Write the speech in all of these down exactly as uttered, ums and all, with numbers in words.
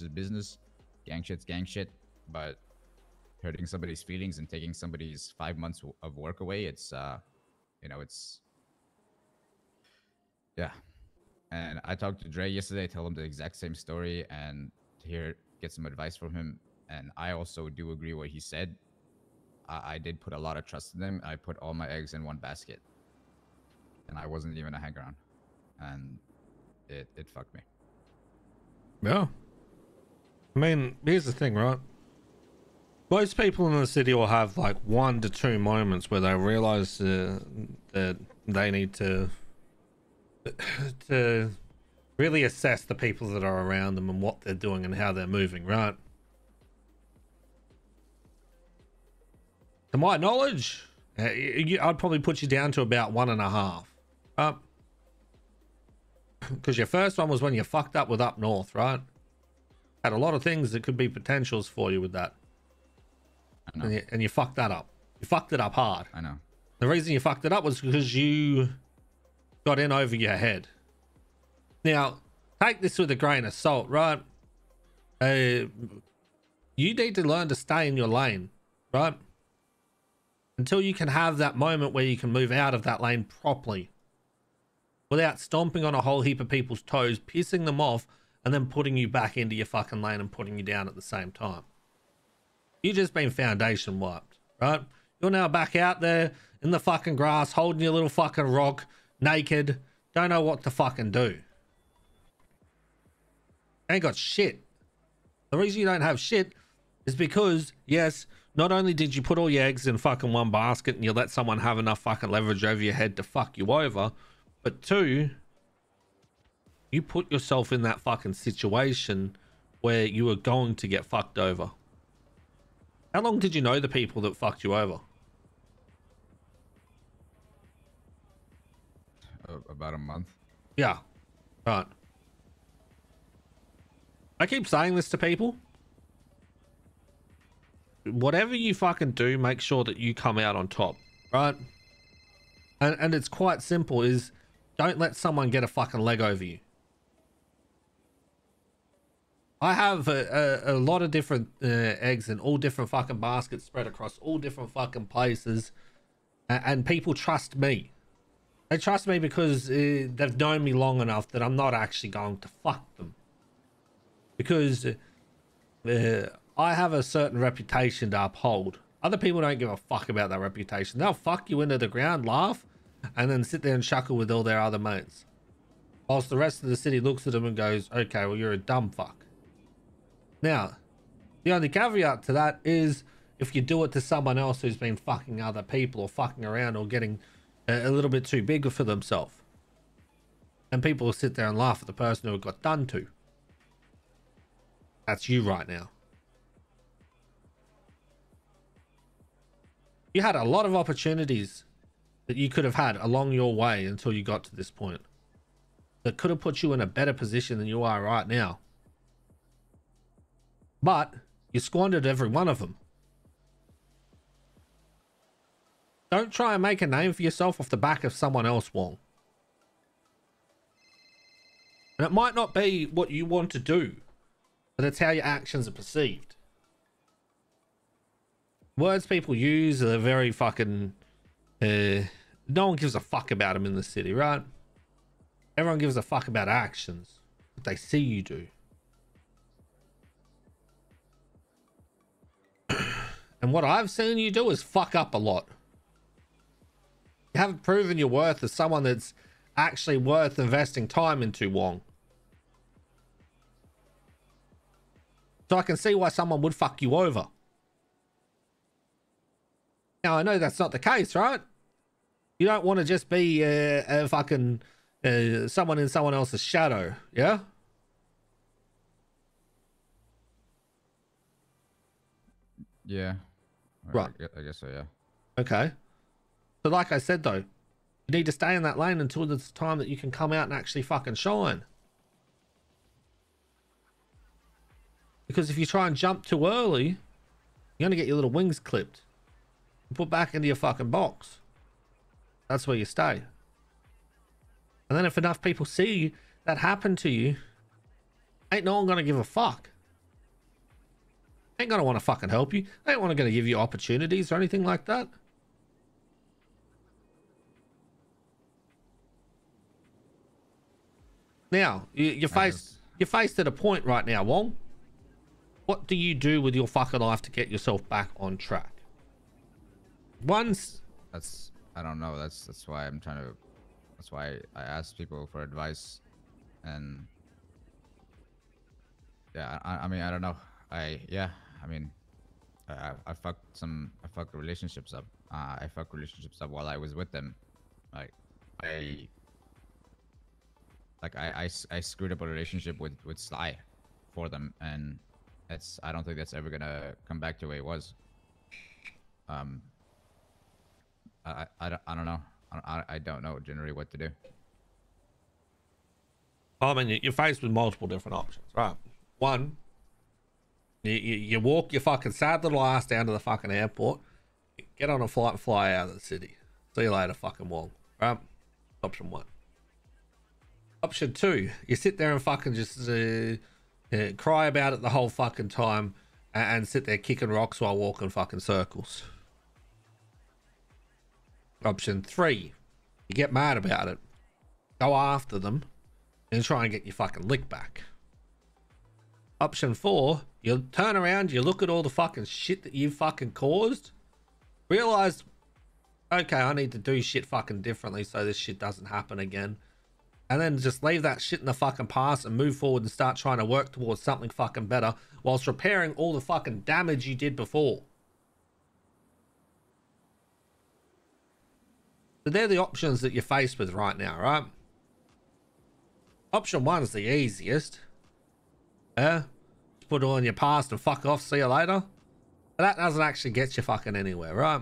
is business. Gang shit's gang shit. But hurting somebody's feelings and taking somebody's five months of work away, it's, uh, you know, it's, yeah. And I talked to Dre yesterday, tell him the exact same story, and to hear, get some advice from him. And I also do agree what he said. I, I did put a lot of trust in them. I put all my eggs in one basket. And I wasn't even a hanger-on. And it, it fucked me. Yeah. I mean, here's the thing, right? Most people in the city will have like one to two moments where they realize uh, that they need to to really assess the people that are around them and what they're doing and how they're moving, right? To my knowledge, uh, you, I'd probably put you down to about one and a half. Right? Because your first one was when you fucked up with Up North, right? Had a lot of things that could be potentials for you with that. I know. And you, and you fucked that up. You fucked it up hard. I know. The reason you fucked it up was because you got in over your head. Now, take this with a grain of salt, right? Uh, you need to learn to stay in your lane, right? Until you can have that moment where you can move out of that lane properly. Without stomping on a whole heap of people's toes, pissing them off, and then putting you back into your fucking lane and putting you down at the same time. You just been foundation wiped, right? You're now back out there in the fucking grass, holding your little fucking rock, naked, don't know what to fucking do. Ain't got shit. The reason you don't have shit is because, yes, not only did you put all your eggs in fucking one basket and you let someone have enough fucking leverage over your head to fuck you over, but two, you put yourself in that fucking situation where you were going to get fucked over. How long did you know the people that fucked you over? Uh, about a month. Yeah. Right. I keep saying this to people. Whatever you fucking do, make sure that you come out on top, right? And and it's quite simple, is don't let someone get a fucking leg over you. I have a, a, a lot of different uh, eggs in all different fucking baskets spread across all different fucking places. And, and people trust me. They trust me because uh, they've known me long enough that I'm not actually going to fuck them. Because uh, I have a certain reputation to uphold. Other people don't give a fuck about that reputation. They'll fuck you into the ground, laugh, and then sit there and chuckle with all their other mates. Whilst the rest of the city looks at them and goes, okay, well, you're a dumb fuck. Now, the only caveat to that is if you do it to someone else who's been fucking other people or fucking around or getting a, a little bit too big for themselves. And people will sit there and laugh at the person who it got done to. That's you right now. You had a lot of opportunities that you could have had along your way until you got to this point. That could have put you in a better position than you are right now. But you squandered every one of them. Don't try and make a name for yourself off the back of someone else, Wong. And it might not be what you want to do, but it's how your actions are perceived. Words people use are very fucking... Uh, no one gives a fuck about them in the city, right? Everyone gives a fuck about actions. What they see you do. And what I've seen you do is fuck up a lot. You haven't proven your worth as someone that's actually worth investing time into, Wong. So I can see why someone would fuck you over. Now, I know that's not the case, right? You don't want to just be uh, a fucking uh, someone in someone else's shadow, yeah? Yeah. Right. I guess so, yeah. Okay. So like I said, though, you need to stay in that lane until there's time that you can come out and actually fucking shine. Because if you try and jump too early, you're going to get your little wings clipped. And put back into your fucking box. That's where you stay. And then if enough people see that happen to you, ain't no one going to give a fuck. Ain't gonna want to fucking help you. They ain't want to gonna give you opportunities or anything like that. Now, you, you're faced, you're faced at a point right now, Wong. What do you do with your fucking life to get yourself back on track? Once... That's... I don't know. That's that's why I'm trying to... That's why I ask people for advice. And... Yeah, I, I mean, I don't know. I... Yeah, I mean... I, I fucked some... I fucked relationships up. Uh, I fucked relationships up while I was with them. Like, I... Like, I, I, I screwed up a relationship with, with Sly for them. And that's... I don't think that's ever gonna come back to the way it was. Um... I, I, don't, I don't know. I, I don't know generally what to do. I mean, you're faced with multiple different options, right? One, you, you, you walk your fucking sad little ass down to the fucking airport, get on a flight and fly out of the city. See you later, fucking Wong. Right? Option one. Option two, you sit there and fucking just uh, uh, cry about it the whole fucking time and, and sit there kicking rocks while walking fucking circles. Option three, you get mad about it, go after them, and try and get your fucking lick back. Option four, you turn around, you look at all the fucking shit that you fucking caused, realize, okay, I need to do shit fucking differently so this shit doesn't happen again, and then just leave that shit in the fucking past and move forward and start trying to work towards something fucking better whilst repairing all the fucking damage you did before. So they're the options that you're faced with right now, right? Option one is the easiest. Yeah? Put it on your past and fuck off, see you later. But that doesn't actually get you fucking anywhere, right?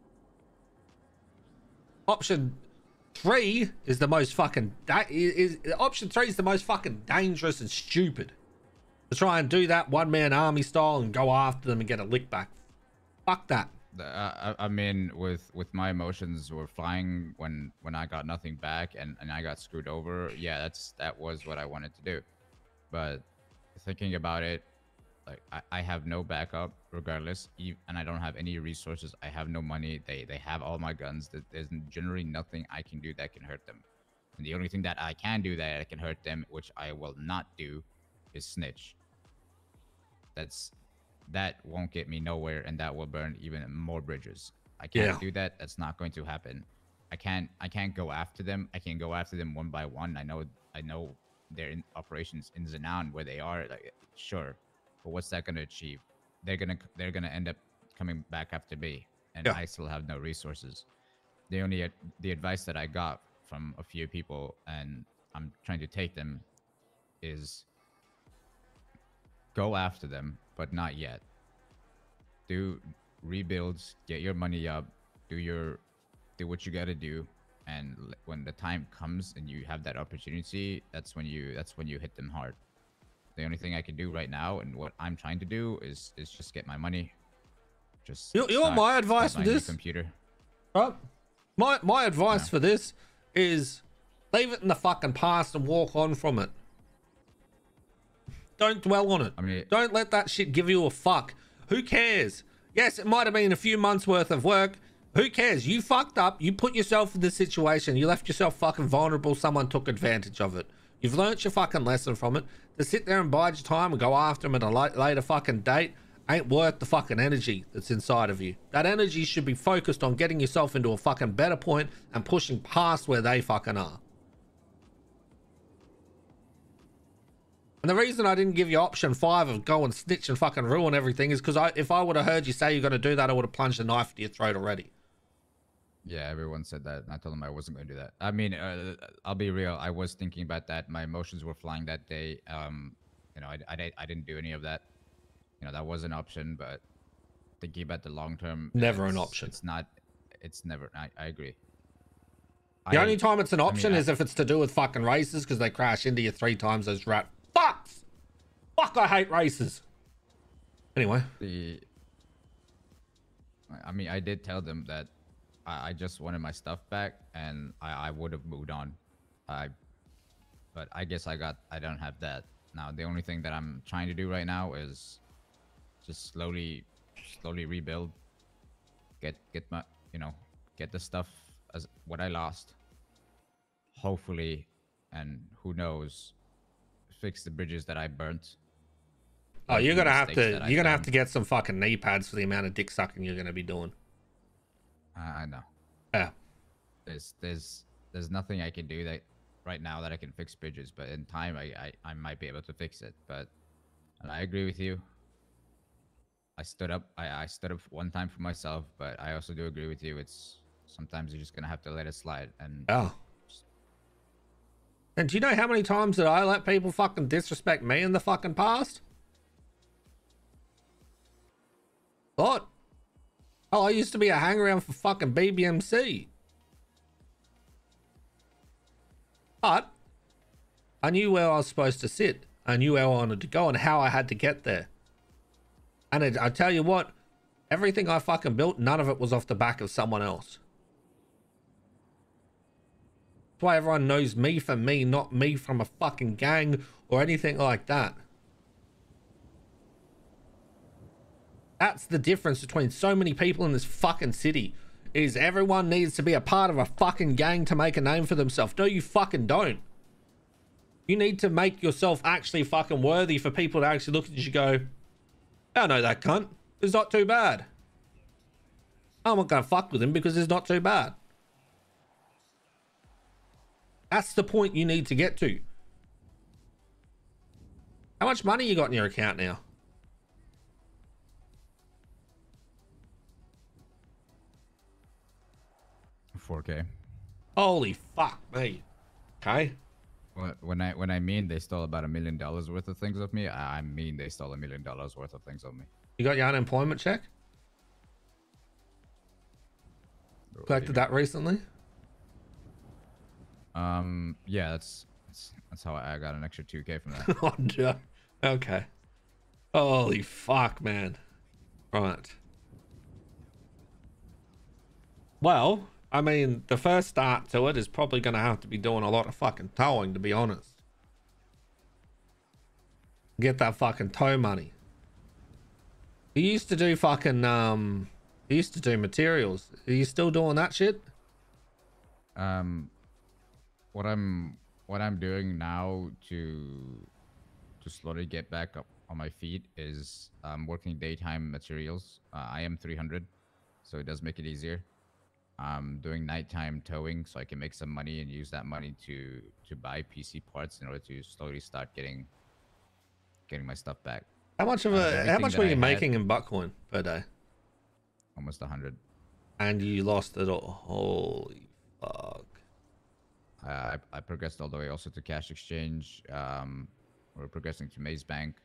Option three is the most fucking... Is, is, option three is the most fucking dangerous and stupid. To try and do that one-man army style and go after them and get a lick back. Fuck that. Uh, I, I mean, with with my emotions were flying when when I got nothing back and and I got screwed over. Yeah, that's that was what I wanted to do. But thinking about it, like I, I have no backup regardless, and I don't have any resources. I have no money. They they have all my guns. There's generally nothing I can do that can hurt them. And the only thing that I can do that can hurt them, which I will not do, is snitch. That's that won't get me nowhere, and that will burn even more bridges. I can't Yeah. do that. That's not going to happen. I can't I can't go after them. I can go after them one by one. I know I know their in operations ins and out where they are. Like, sure, but what's that going to achieve? They're gonna they're gonna end up coming back after me, and Yeah. I still have no resources. The only the advice that I got from a few people, and I'm trying to take them, is go after them, but not yet. Do rebuilds, get your money up, do your do what you got to do, and l- when the time comes and you have that opportunity, that's when you that's when you hit them hard. The only thing I can do right now and what I'm trying to do is is just get my money. Just You, you want start- my start advice for buying new this? computer. Right? My my advice Yeah. for this is leave it in the fucking past and walk on from it. Don't dwell on it. I mean, Don't let that shit give you a fuck. Who cares? Yes, it might have been a few months worth of work. Who cares? You fucked up. You put yourself in this situation. You left yourself fucking vulnerable. Someone took advantage of it. You've learnt your fucking lesson from it. To sit there and bide your time and go after them at a late, later fucking date ain't worth the fucking energy that's inside of you. That energy should be focused on getting yourself into a fucking better point and pushing past where they fucking are. And the reason I didn't give you option five of go and snitch and fucking ruin everything is because I, if I would have heard you say you're going to do that, I would have plunged a knife to your throat already. yeah, everyone said that, and I told them I wasn't going to do that. I mean, uh, I'll be real. I was thinking about that. My emotions were flying that day. Um, you know, I, I, I didn't do any of that. You know, that was an option, but thinking about the long term, Never an it's- option. It's not. It's never. I, I agree. The I- only time it's an I mean, option I- is if it's to do with fucking races because they crash into you three times as rat fucks. Fuck, I hate races. Anyway. the. I mean, I did tell them that I, I just wanted my stuff back, and I, I would have moved on. I, but I guess I got. I don't have that now. The only thing that I'm trying to do right now is just slowly, slowly rebuild. Get get my you know get the stuff as what I lost. Hopefully, and who knows, fix the bridges that I burnt. Oh, you're gonna have to. You're You're gonna have to get some fucking knee pads for the amount of dick sucking you're gonna be doing. I, I know. Yeah. There's there's there's nothing I can do that right now that I can fix bridges, but in time I I, I might be able to fix it. But and I agree with you. I stood up. I, I stood up one time for myself, but I also do agree with you. It's sometimes you're just gonna have to let it slide. And oh. And do you know how many times that I let people fucking disrespect me in the fucking past? What? Oh, I used to be a hangaround for fucking B B M C. But I knew where I was supposed to sit. I knew where I wanted to go and how I had to get there. And it, I tell you what, everything I fucking built, none of it was off the back of someone else. That's why everyone knows me for me, not me from a fucking gang or anything like that. That's the difference between so many people in this fucking city, is everyone needs to be a part of a fucking gang to make a name for themselves. No, you fucking don't. You need to make yourself actually fucking worthy for people to actually look at you and go, I know that cunt. It's not too bad. I'm not gonna fuck with him because it's not too bad. That's the point you need to get to. How much money you got in your account now? four K. Holy fuck me. Okay. When I when I mean they stole about a million dollars worth of things of me, I mean they stole a million dollars worth of things of me. You got your unemployment check? Collected that recently? Um, yeah, that's that's, that's how I got an extra two K from that. Oh, no. Okay. Holy fuck, man. Right. Well, I mean, the first start to it is probably going to have to be doing a lot of fucking towing, to be honest. Get that fucking tow money. You used to do fucking, um, you used to do materials. Are you still doing that shit? Um, what I'm, what I'm doing now to, to slowly get back up on my feet is um, working daytime materials. Uh, I am three hundred, so it does make it easier. I'm doing nighttime towing so I can make some money and use that money to to buy P C parts in order to slowly start getting getting my stuff back. How much of a uh, how much were you making in Bitcoin per day? Almost a hundred. And you lost it all. Holy fuck. I, I I progressed all the way also to cash exchange. Um, we're progressing to Maze Bank.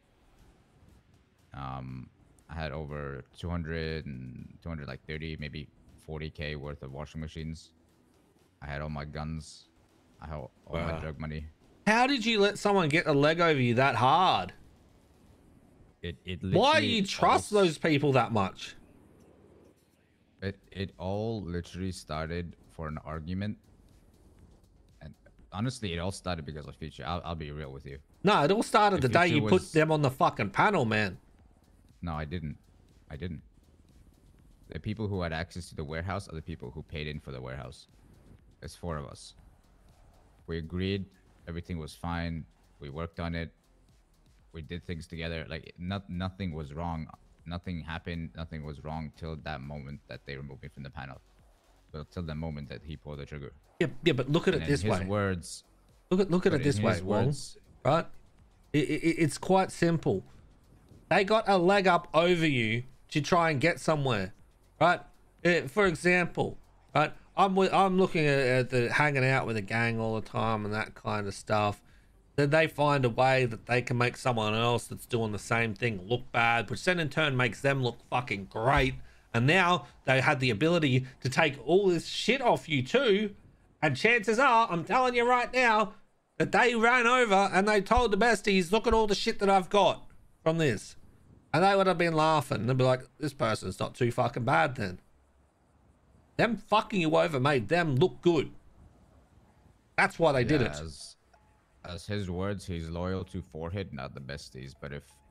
Um, I had over two hundred and two hundred like thirty maybe forty K worth of washing machines. I had all my guns. I had all wow. my drug money. How did you let someone get a leg over you that hard? It it. Why do you trust all... those people that much? It it all literally started for an argument, and honestly, it all started because of Future. I'll I'll be real with you. No, it all started if the day you was... put them on the fucking panel, man. No, I didn't. I didn't. The people who had access to the warehouse are the people who paid in for the warehouse. There's four of us. We agreed. Everything was fine. We worked on it. We did things together. Like, not, nothing was wrong. Nothing happened. Nothing was wrong till that moment that they removed me from the panel. Well, till the moment that he pulled the trigger. Yeah, yeah, but look at and it this his way. Words, look at look at it this way, words, Wong, right? It, it, it's quite simple. They got a leg up over you to try and get somewhere. Right, uh, for example, right, I'm with, I'm looking at, at the hanging out with a gang all the time and that kind of stuff. Then they find a way that they can make someone else that's doing the same thing look bad, which then in turn makes them look fucking great. And now they had the ability to take all this shit off you too. And chances are, I'm telling you right now, that they ran over and they told the besties, look at all the shit that I've got from this. And they would have been laughing. They'd be like, this person's not too fucking bad then. Them fucking you over made them look good. That's why they yeah, did it. As, as his words, he's loyal to Forehead, not the besties. But if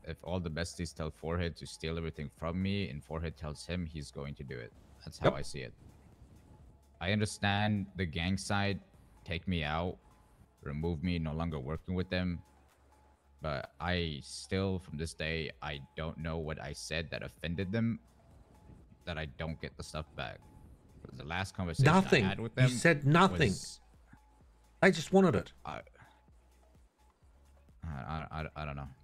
if all the besties tell Forehead to steal everything from me and Forehead tells him, he's going to do it. That's how Yep. I see it. I understand the gang side, take me out, remove me, no longer working with them. But I still, from this day, I don't know what I said that offended them, that I don't get the stuff back. The last conversation Nothing. I had with them, You said nothing. Was, they just wanted it. I, I, I, I don't know.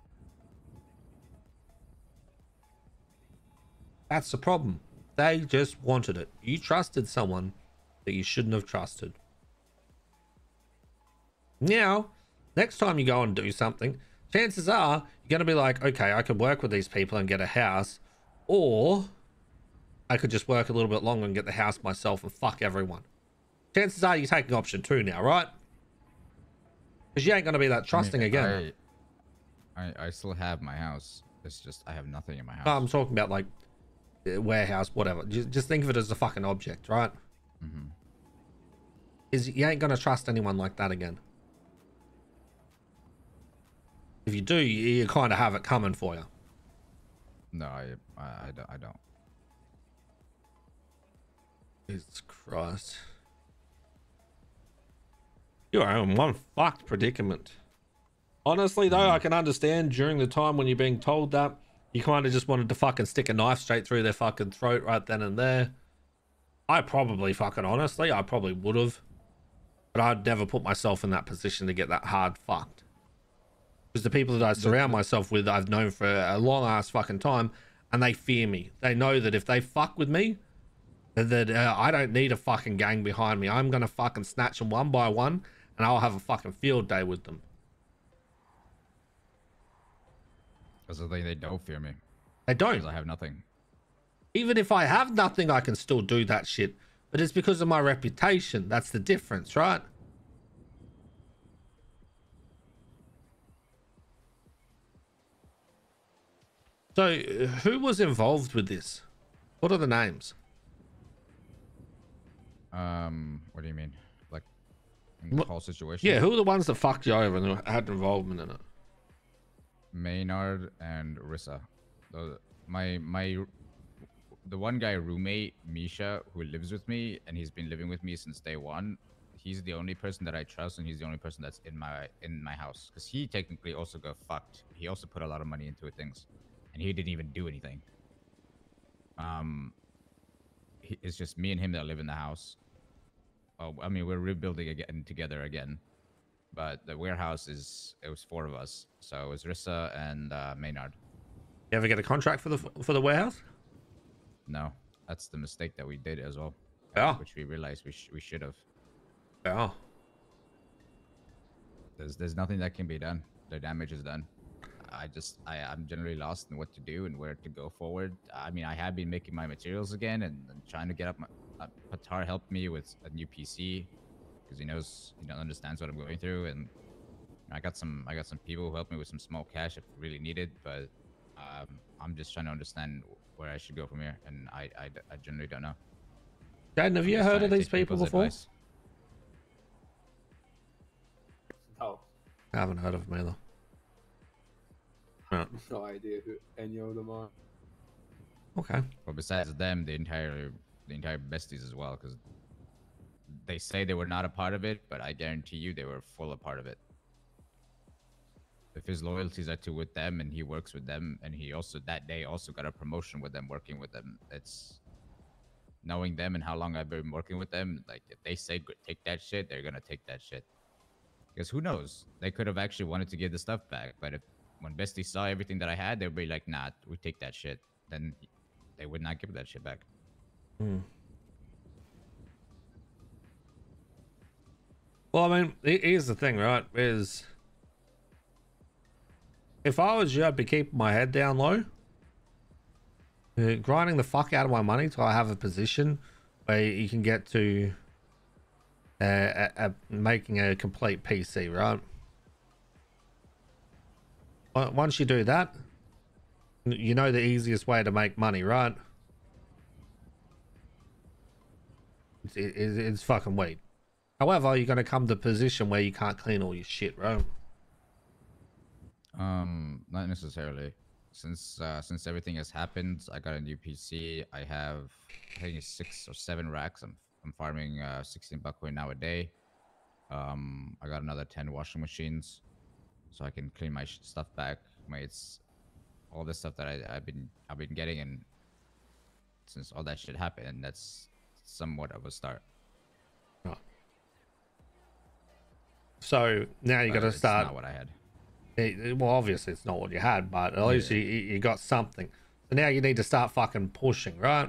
That's the problem. They just wanted it. You trusted someone that you shouldn't have trusted. Now, next time you go and do something, chances are you're going to be like, okay, I could work with these people and get a house, or I could just work a little bit longer and get the house myself and fuck everyone. Chances are you're taking option two now, right? Because you ain't going to be that trusting I mean, again. I, I, I still have my house. It's just I have nothing in my house. No, I'm talking about like warehouse, whatever. Just, just think of it as a fucking object, right? Mm-hmm. Is you ain't going to trust anyone like that again. If you do, you, you kind of have it coming for you. No, I, I, I don't. I don't. Jesus Christ. You are in one fucked predicament. Honestly, though, I can understand during the time when you're being told that, you kind of just wanted to fucking stick a knife straight through their fucking throat right then and there. I probably fucking honestly, I probably would have. But I'd never put myself in that position to get that hard fucked. Because the people that I surround myself with, I've known for a long ass fucking time, and they fear me. They know that if they fuck with me, that uh, I don't need a fucking gang behind me. I'm gonna fucking snatch them one by one, and I'll have a fucking field day with them. That's the thing. They don't fear me. They don't. Because I have nothing. Even if I have nothing, I can still do that shit. But it's because of my reputation. That's the difference, right? So, who was involved with this? What are the names? Um, what do you mean? Like, in the whole situation? Yeah, who are the ones that fucked you over and had involvement in it? Maynard and Rissa. The, my my the one guy roommate, Misha, who lives with me, and he's been living with me since day one. He's the only person that I trust, and he's the only person that's in my in my house. Because he technically also got fucked. He also put a lot of money into things, and he didn't even do anything. Um, he, it's just me and him that live in the house. Oh, I mean, we're rebuilding again together again. But the warehouse is, it was four of us. So it was Rissa and uh, Maynard. You ever get a contract for the for the warehouse? No, that's the mistake that we did as well. Yeah. Which we realized we, sh we should have. Yeah. There's, there's nothing that can be done. The damage is done. I just, I, I'm generally lost in what to do and where to go forward. I mean, I have been making my materials again and, and trying to get up my... Uh, Patar helped me with a new P C. Because he knows, he understands what I'm going through, and I got some, I got some people who helped me with some small cash if really needed. But um, I'm just trying to understand where I should go from here, and I, I, I generally don't know. Jaden, have you heard of these people before? Advice. No. I haven't heard of them either. No. No idea who any of them are. Okay. Well, besides them, the entire, the entire besties as well, because they say they were not a part of it, but I guarantee you they were full a part of it. If his loyalties are to with them and he works with them, and he also that day also got a promotion with them, working with them, it's knowing them and how long I've been working with them. Like, if they say take that shit, they're gonna take that shit. Because who knows? They could have actually wanted to give the stuff back, but if when Bestie saw everything that I had, they'd be like, nah, we take that shit. Then they would not give that shit back. Hmm. Well, I mean, here's the thing, right? Is if I was you, I'd be keeping my head down low, uh, grinding the fuck out of my money till I have a position where you can get to uh, a, a, making a complete P C, right? Once you do that, you know the easiest way to make money, right? It's, it, it's fucking weed. However, you're going to come to a position where you can't clean all your shit, right? Um, not necessarily. since uh, since everything has happened, I got a new P C. I have I think it's six or seven racks. I'm I'm farming uh, sixteen buckwheat now a day. Um, I got another ten washing machines, so I can clean my sh- stuff back. My it's all the stuff that I, I've been I've been getting, and since all that shit happened, that's somewhat of a start. Right. So now you got to It's start. not what I had. It, well, obviously it's not what you had, but at least Yeah. you, you got something. So now you need to start fucking pushing, right?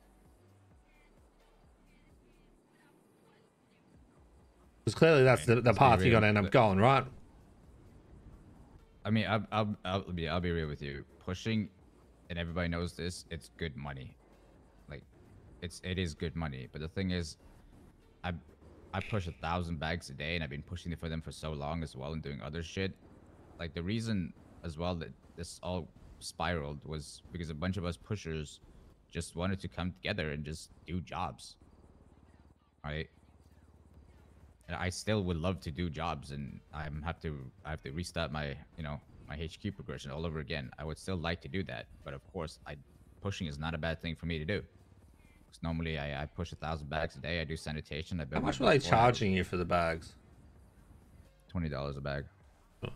Because clearly that's the, the Let's be path you got to real. end up going, right? I mean, I'll, I'll, I'll be, I'll be real with you. Pushing, and everybody knows this, it's good money. Like, it's, it is good money. But the thing is, I, I push a thousand bags a day, and I've been pushing it for them for so long as well, and doing other shit. Like, the reason as well that this all spiraled was because a bunch of us pushers just wanted to come together and just do jobs. Right? And I still would love to do jobs, and I'm have to I have to restart my you know my H Q progression all over again. I would still like to do that, but of course, I pushing is not a bad thing for me to do. Because normally I, I push a thousand bags a day. I do sanitation. I How build much my were they before I- charging you for the bags? Twenty dollars a bag. Oh.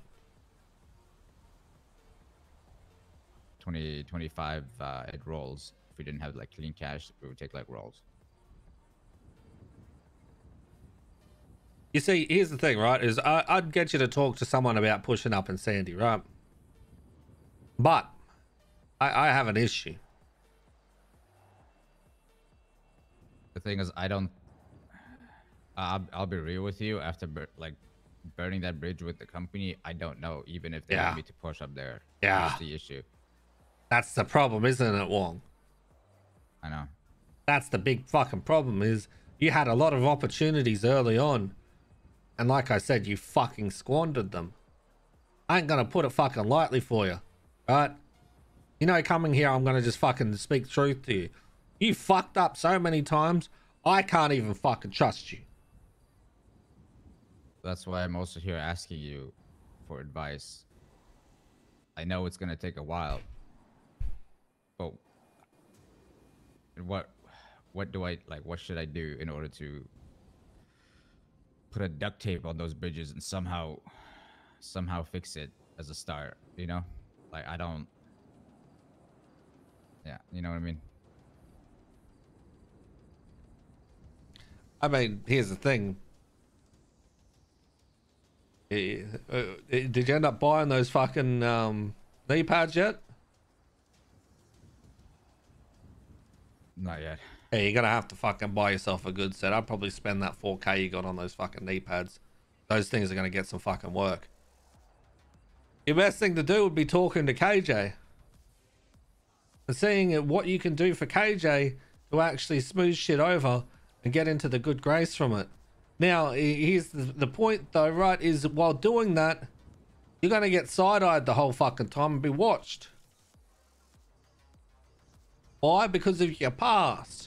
Twenty twenty five. Uh, it rolls. If we didn't have like clean cash, we would take like rolls. You see, here's the thing, right? Is I, I'd get you to talk to someone about pushing up in Sandy, right? But I, I have an issue. The thing is, I don't. I'll, I'll be real with you. After bur- like burning that bridge with the company, I don't know even if they Yeah. want me to push up there. Yeah. That's the issue. That's the problem, isn't it, Wong? I know. That's the big fucking problem is you had a lot of opportunities early on. And like I said, you fucking squandered them. I ain't gonna put it fucking lightly for you, right? You know, coming here, I'm gonna just fucking speak truth to you. You fucked up so many times, I can't even fucking trust you. That's why I'm also here asking you for advice. I know it's gonna take a while, but what what do I like? What should I do in order to put a duct tape on those bridges and somehow somehow fix it as a start? You know, like I don't. Yeah, you know what I mean. I mean, here's the thing. Eh, uh, Did you end up buying those fucking um, knee pads yet? Not yet. Yeah, you're gonna have to fucking buy yourself a good set. I'd probably spend that four K you got on those fucking knee pads. Those things are gonna get some fucking work. Your best thing to do would be talking to K J and seeing what you can do for K J to actually smooth shit over and get into the good grace from it. Now, here's the, the point though, right, is while doing that, you're gonna get side-eyed the whole fucking time and be watched. Why? Because of your past.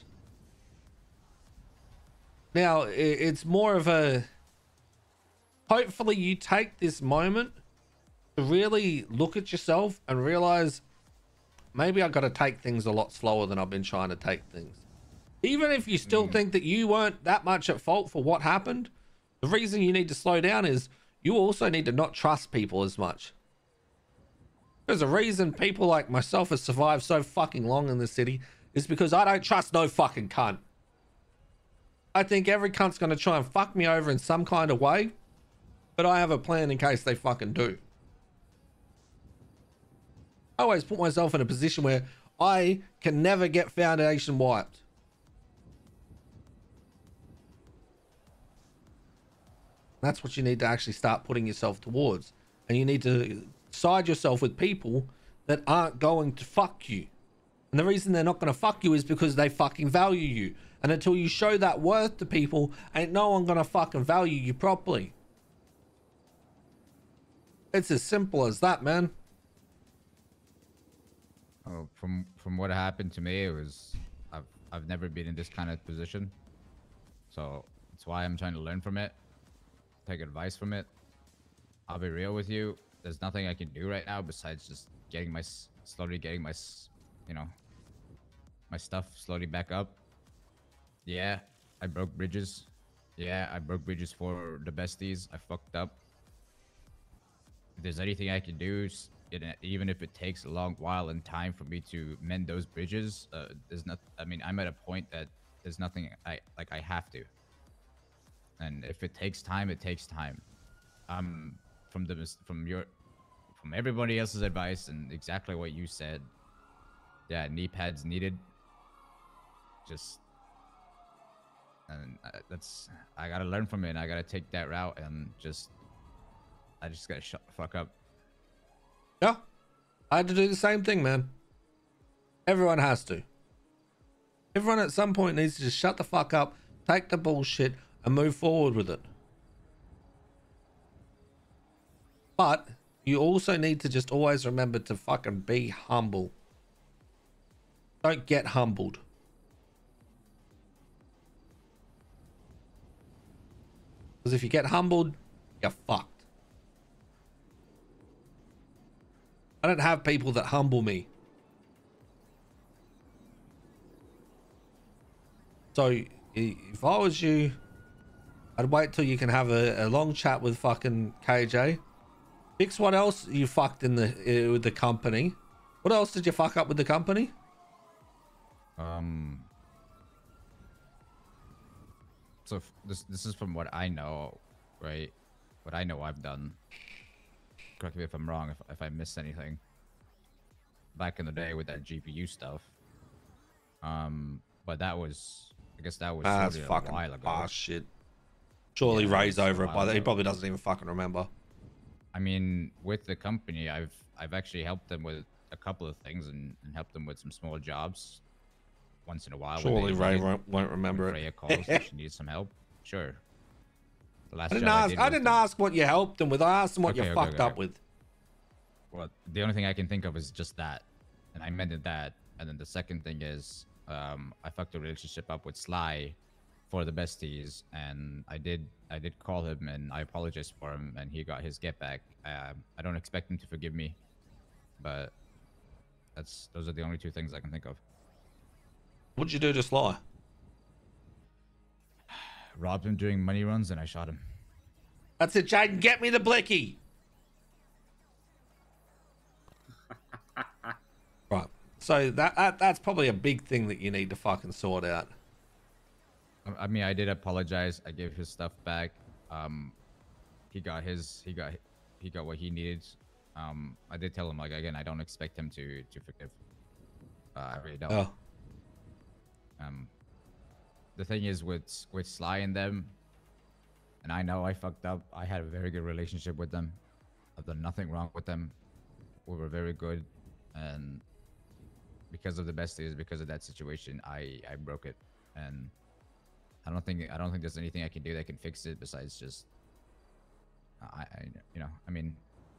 Now, it's more of a... Hopefully you take this moment to really look at yourself and realize maybe I've got to take things a lot slower than I've been trying to take things. Even if you still mm. think that you weren't that much at fault for what happened, the reason you need to slow down is you also need to not trust people as much. There's a reason people like myself have survived so fucking long in this city is because I don't trust no fucking cunt. I think every cunt's going to try and fuck me over in some kind of way, but I have a plan in case they fucking do. I always put myself in a position where I can never get foundation wiped. That's what you need to actually start putting yourself towards. And you need to side yourself with people that aren't going to fuck you. And the reason they're not going to fuck you is because they fucking value you. And until you show that worth to people, ain't no one going to fucking value you properly. It's as simple as that, man. Oh, from from what happened to me, it was I've I've never been in this kind of position, so that's why I'm trying to learn from it, take advice from it. I'll be real with you. There's nothing I can do right now besides just getting my slowly getting my, s- you know, my stuff slowly back up. Yeah, I broke bridges. Yeah, I broke bridges for the besties. I fucked up. If there's anything I can do, s- it- even if it takes a long while and time for me to mend those bridges, uh, there's not. I mean, I'm at a point that there's nothing I like. I have to. And if it takes time, it takes time. Um, from the mis- from your, from everybody else's advice and exactly what you said. Yeah, knee pads needed. Just, and uh, that's I gotta learn from it. And I gotta take that route and just, I just gotta shut the fuck up. Yeah, I had to do the same thing, man. Everyone has to. Everyone at some point needs to just shut the fuck up, take the bullshit, and move forward with it. But you also need to just always remember to fucking be humble. Don't get humbled. Because if you get humbled, you're fucked. I don't have people that humble me. So if I was you, I'd wait till you can have a, a long chat with fucking K J. Fix what else you fucked in the uh, with the company. What else did you fuck up with the company? Um. So f- this this is from what I know, right? What I know I've done. Correct me if I'm wrong. If if I missed anything. Back in the day with that G P U stuff. Um, but that was, I guess that was Ah, that's sorted a fucking while ago. ah shit. Surely Yeah, that Ray's was a over it while by that. He ago. probably doesn't even fucking remember. I mean, with the company, I've I've actually helped them with a couple of things and, and helped them with some small jobs once in a while. Surely when they Ray needed, won't, won't remember when it. Freya calls and she needs some help. Sure. The last I didn't job I ask. did I was didn't the, ask what you helped them with. I asked them what Okay, you okay, fucked okay, up okay. with. Well, the only thing I can think of is just that, and I mended that. And then the second thing is, um, I fucked the relationship up with Sly for the besties, and I did, I did call him and I apologized for him, and he got his get back. Um, I don't expect him to forgive me, but that's those are the only two things I can think of. What'd you do to Sly? Robbed him during money runs, and I shot him. That's it, Jaden. Get me the blicky. Right. So that, that that's probably a big thing that you need to fucking sort out. I- I mean, I did apologize. I gave his stuff back. Um, he got his, he got, he got what he needed. Um, I did tell him, like, again, I don't expect him to to forgive. Uh, I really don't. Oh. Um, the thing is with with Sly and them, and I know I fucked up. I had a very good relationship with them. I've done nothing wrong with them. We were very good, and because of the besties, because of that situation, I I broke it, and I don't think I don't think there's anything I can do that can fix it besides just I, I you know I mean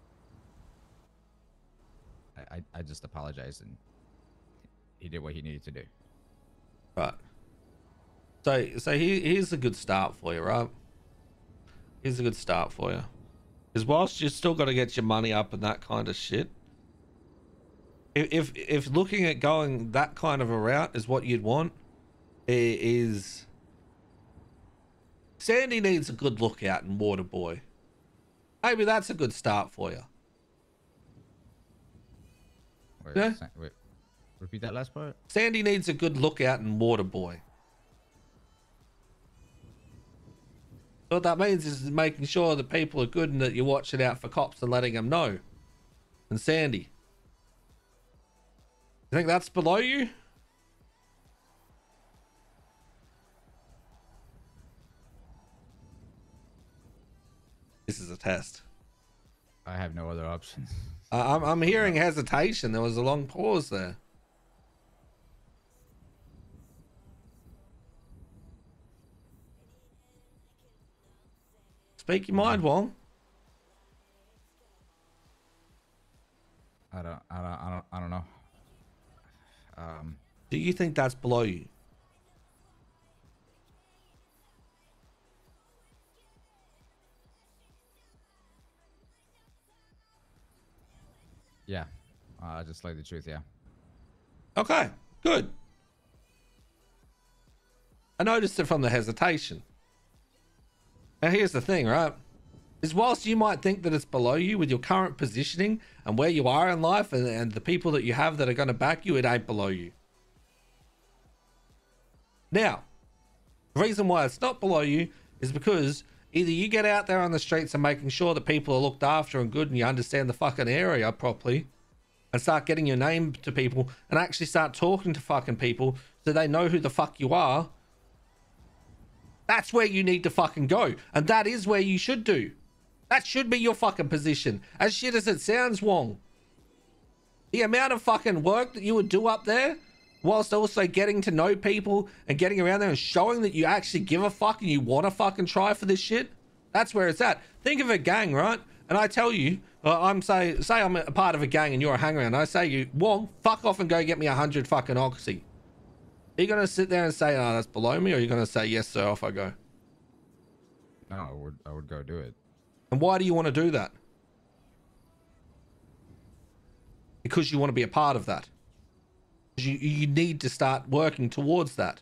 I, I I just apologized, and he did what he needed to do. Right. So so here, here's a good start for you, right? Here's a good start for you. Because whilst you still got to get your money up and that kind of shit, if, if if looking at going that kind of a route is what you'd want, i- is Sandy needs a good look out in Waterboy. Maybe that's a good start for you. Wait, Yeah. sa- wait, repeat that last part. Sandy needs a good look out in Waterboy. What that means is making sure that people are good and that you're watching out for cops and letting them know. And Sandy, you think that's below you? This is a test. I have no other options. Uh, I'm, I'm hearing hesitation. There was a long pause there. Speak your mind, Wong. I don't, I don't, I don't, I don't know. Um, Do you think that's below you? yeah. Uh, just like the truth, yeah. Okay, good. I noticed it from the hesitation. Now here's the thing, right? Is whilst you might think that it's below you with your current positioning and where you are in life and, and the people that you have that are going to back you, it ain't below you. Now, the reason why it's not below you is because either you get out there on the streets and making sure that people are looked after and good and you understand the fucking area properly and start getting your name to people and actually start talking to fucking people so they know who the fuck you are. That's where you need to fucking go. And that is where you should do. That should be your fucking position. As shit as it sounds, Wong. The amount of fucking work that you would do up there whilst also getting to know people and getting around there and showing that you actually give a fuck and you want to fucking try for this shit. That's where it's at. Think of a gang, right? And I tell you, uh, I'm say, say I'm a part of a gang and you're a hanger and I say you, Wong, fuck off and go get me a hundred fucking oxy. Are you going to sit there and say, oh, that's below me? Or are you going to say, yes, sir, off I go? No, I would, I would go do it. And why do you want to do that? Because you want to be a part of that. You, you need to start working towards that.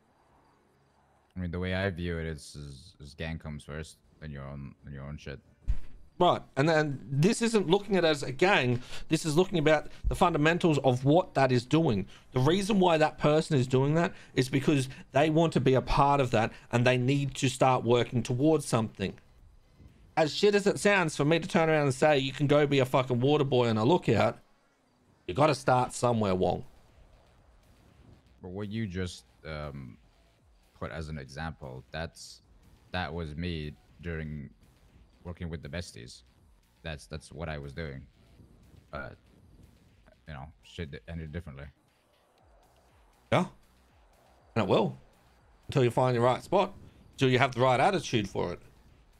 I mean, the way I view it is, is, is gang comes first, then your own, then your own shit. Right. And then this isn't looking at it as a gang. This is looking about the fundamentals of what that is doing. The reason why that person is doing that is because they want to be a part of that and they need to start working towards something. As shit as it sounds for me to turn around and say you can go be a fucking water boy and a lookout, you got to start somewhere, Wong. But what you just um, put as an example, that's that was me during working with the besties. That's that's what I was doing. But you know, shit ended differently. Yeah, and it will until you find your right spot, until you have the right attitude for it.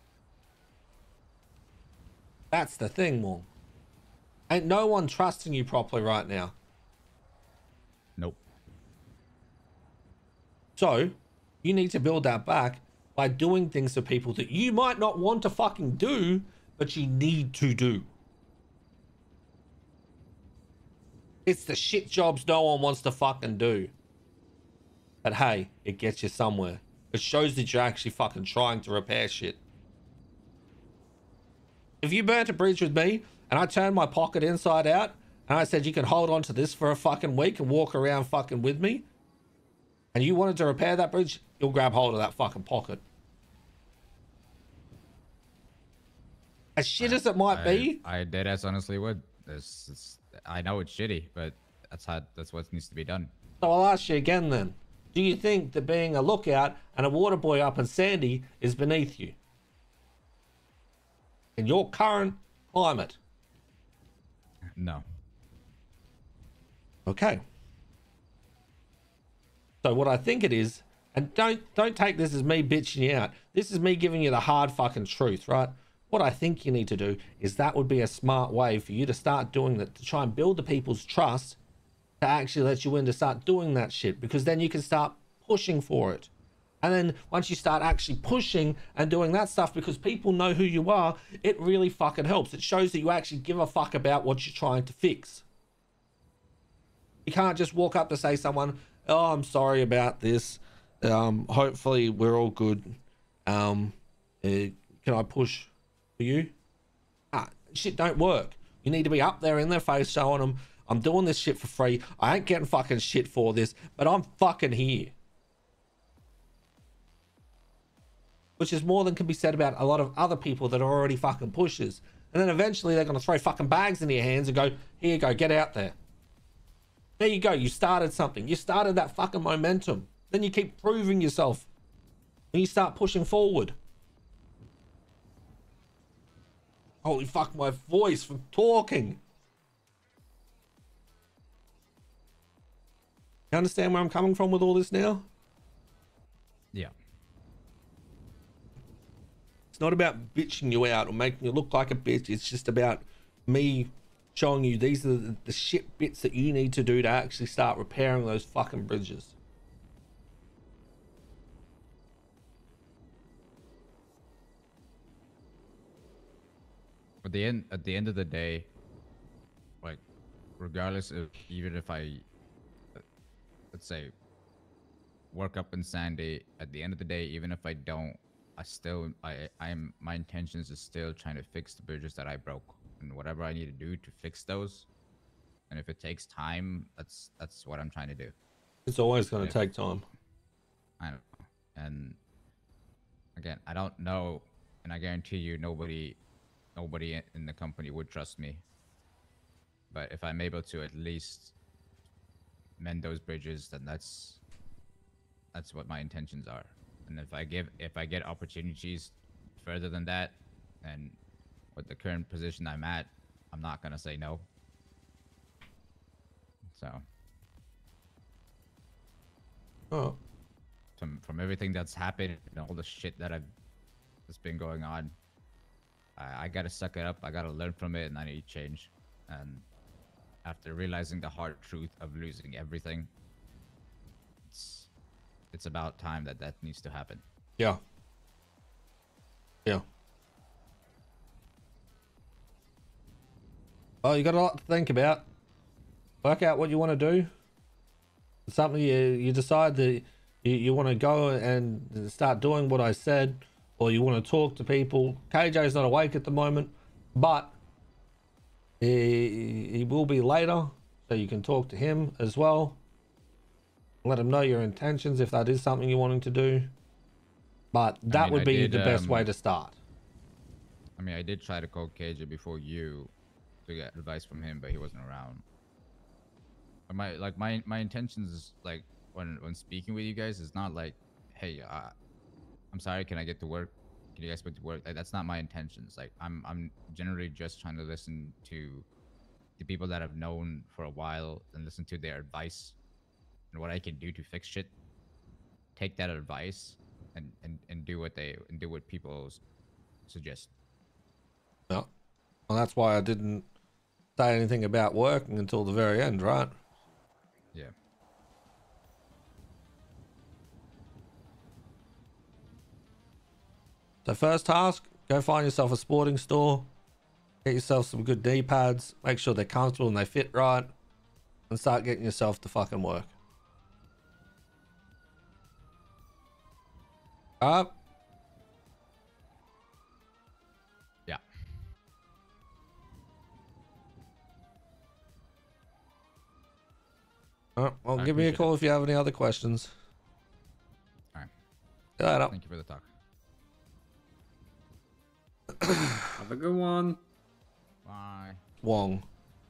That's the thing, Wong. Ain't no one trusting you properly right now. Nope. So, you need to build that back by doing things for people that you might not want to fucking do, but you need to do. It's the shit jobs no one wants to fucking do. But hey, it gets you somewhere. It shows that you're actually fucking trying to repair shit. If you burnt a bridge with me and I turned my pocket inside out and I said you can hold on to this for a fucking week and walk around fucking with me, and you wanted to repair that bridge, you'll grab hold of that fucking pocket. As shit I, as it might I, be, I dead ass honestly would. It's, it's, I know it's shitty, but that's how that's what needs to be done. so I'll ask you again then. Do you think that being a lookout and a water boy up in Sandy is beneath you? In your current climate? No. Okay. So what I think it is, and don't don't take this as me bitching you out. This is me giving you the hard fucking truth, right? What I think you need to do is that would be a smart way for you to start doing that, to try and build the people's trust to actually let you in to start doing that shit, because then you can start pushing for it. And then once you start actually pushing and doing that stuff because people know who you are, it really fucking helps. It shows that you actually give a fuck about what you're trying to fix. You can't just walk up to say someone, oh, I'm sorry about this. Um, hopefully we're all good. Um, uh, can I push for you? Ah, shit don't work. You need to be up there in their face showing them, I'm doing this shit for free. I ain't getting fucking shit for this, but I'm fucking here. Which is more than can be said about a lot of other people that are already fucking pushers. And then eventually they're going to throw fucking bags in your hands and go, here you go, get out there. There you go, you started something. You started that fucking momentum. Then you keep proving yourself. And you start pushing forward. Holy fuck, my voice from talking. You understand where I'm coming from with all this now? Yeah. It's not about bitching you out or making you look like a bitch. It's just about me showing you these are the, the shit bits that you need to do to actually start repairing those fucking bridges. At the end, at the end of the day, like, regardless of even if I, uh, let's say, work up in Sandy, at the end of the day, even if I don't, I still, I, I'm, my intentions is still trying to fix the bridges that I broke, and whatever I need to do to fix those. And if it takes time, that's that's what I'm trying to do. It's always going And to if, take time. I don't know. And again, I don't know, and I guarantee you, nobody, nobody in the company would trust me. But if I'm able to at least mend those bridges, then that's that's what my intentions are. And if I give, if I get opportunities further than that, and with the current position I'm at, I'm not gonna say no. So, Oh, from from everything that's happened and all the shit that I've that's been going on, I, I gotta suck it up. I gotta learn from it, and I need to change. And after realizing the hard truth of losing everything, it's it's about time that that needs to happen. yeah. Yeah. Well, you got a lot to think about. Work out what you want to do. It's something you, you decide that you, you want to go and start doing what I said, or you want to talk to people. K J's not awake at the moment, but he, he will be later, so you can talk to him as well. Let him know your intentions if that is something you're wanting to do. But that mean, would I be did, the best um, way to start. I mean, I did try to call K J before you to get advice from him, but he wasn't around. But my like my my intentions is like when when speaking with you guys is not like, hey, uh, I'm sorry, can I get to work? Can you guys put to work? Like, that's not my intentions. Like I'm I'm generally just trying to listen to the people that I've known for a while and listen to their advice and what I can do to fix shit. Take that advice and and and do what they and do what people s- suggest. Yeah. Well, that's why I didn't say anything about working until the very end, right? Yeah. So first task, go find yourself a sporting store. Get yourself some good knee pads. Make sure they're comfortable and they fit right. And start getting yourself to fucking work. Alright? Yeah. Alright, well, I give me a appreciate call it. if you have any other questions. All right. See you later. Thank you for the talk. Have a good one. Bye. Wong.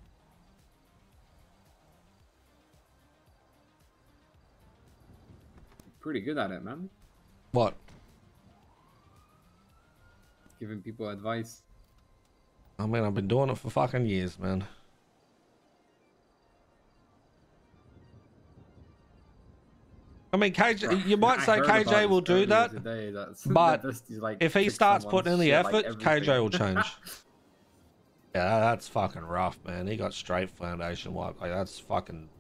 Pretty good at it, man. What? Giving people advice. I mean, I've been doing it for fucking years, man. I mean, K J, you might I say heard K about J this will do earlier that, today, that's- but that Dusty's, like, if he fixed starts someone's putting in the shit, like, effort, K J everything. will change. Yeah, that's fucking rough, man. He got straight foundation wipe. Like, that's fucking.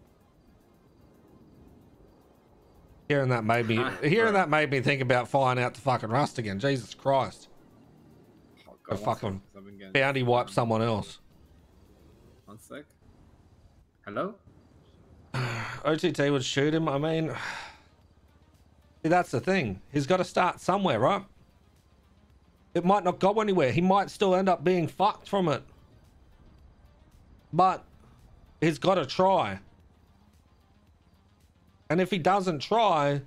Hearing that made me. Hearing that made me think about flying out to fucking Rust again. Jesus Christ. Oh, Go God, one fucking sec, 'cause I've been getting bounty wipe spammed. someone else. One sec. Hello? O T T would shoot him. I mean, see, that's the thing. He's got to start somewhere, right? It might not go anywhere. He might still end up being fucked from it. But he's got to try. And if he doesn't try,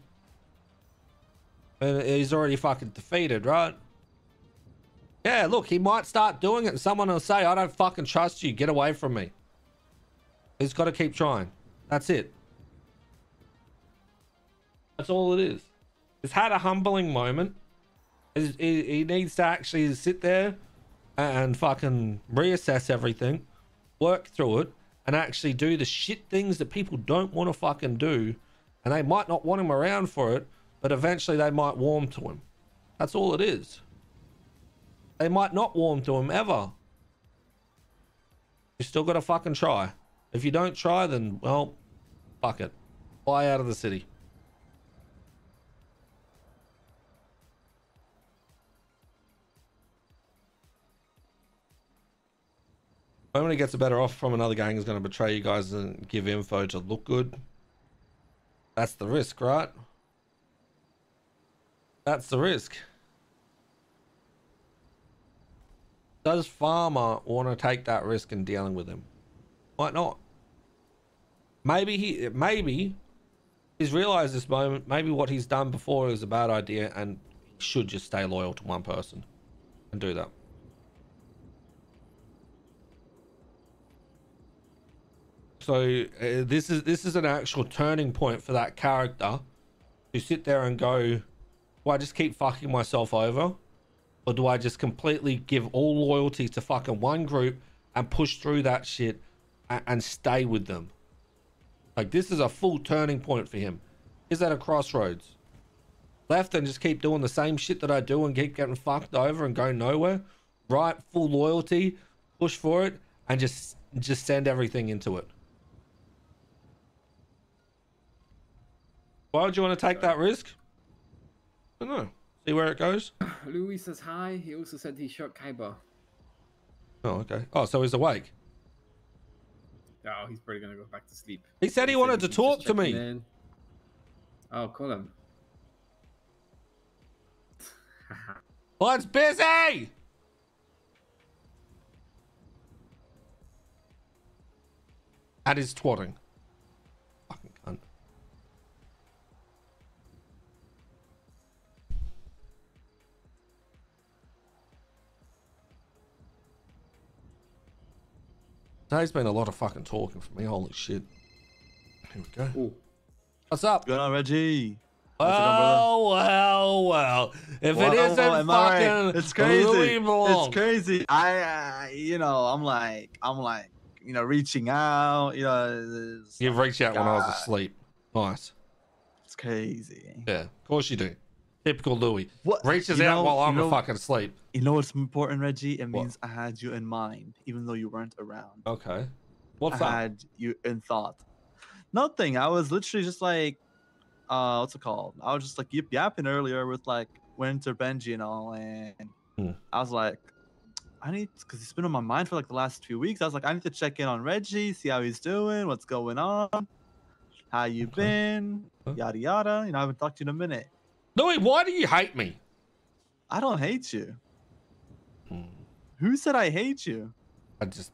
then he's already fucking defeated, right? Yeah, look, he might start doing it and someone will say, I don't fucking trust you. Get away from me. He's got to keep trying. That's it. That's all it is. He's had a humbling moment. He's, he, he needs to actually sit there and fucking reassess everything, work through it, and actually do the shit things that people don't want to fucking do. And they might not want him around for it, but eventually they might warm to him. That's all it is. They might not warm to him ever. You still got to fucking try. If you don't try, then, well, fuck it. Fly out of the city. moment he gets a better offer from another gang is going to betray you guys and give info to look good. That's the risk, right? That's the risk. Does Farmer want to take that risk in dealing with him? Might not. Maybe he, maybe he's realized this moment. Maybe what he's done before is a bad idea, and he should just stay loyal to one person and do that. So uh, this is this is an actual turning point for that character to sit there and go, do I just keep fucking myself over? Or do I just completely give all loyalty to fucking one group and push through that shit and, and stay with them? Like, this is a full turning point for him. He's at a crossroads. Left and just keep doing the same shit that I do and keep getting fucked over and go nowhere. Right, full loyalty, push for it, and just just send everything into it. Why would you want to take that risk? I don't know. See where it goes. Louis says hi. He also said he shot Kaiba. Oh, okay. Oh, so he's awake. Oh, he's probably gonna go back to sleep. He said he, he wanted said to talk to me. In. Oh, call him. Well, it's busy. At his twatting. Fucking cunt. Today's been a lot of fucking talking for me. Holy shit. Here we go. Ooh. What's up? Good on, Reggie. Oh, well, well. If well, it isn't well, fucking right? It's crazy. Louis Blanc. It's crazy. I, uh, you know, I'm like, I'm like, you know, reaching out. You know, You've reached out God. when I was asleep. Nice. It's crazy. Yeah, of course you do. Typical Louis. What Reaches you out know, while I'm you know, fucking asleep. You know what's important, Reggie? It What? means I had you in mind, even though you weren't around. Okay. What's I up? had you in thought. Nothing. I was literally just like, uh, what's it called? I was just like yip yapping earlier with like Winter Benji and all, and Hmm. I was like, I need, because it's been on my mind for like the last few weeks. I was like, I need to check in on Reggie, see how he's doing, what's going on, how you Okay. been, Huh? yada yada. You know, I haven't talked to you in a minute. Louis, why do you hate me? I don't hate you. Hmm. Who said I hate you? I just,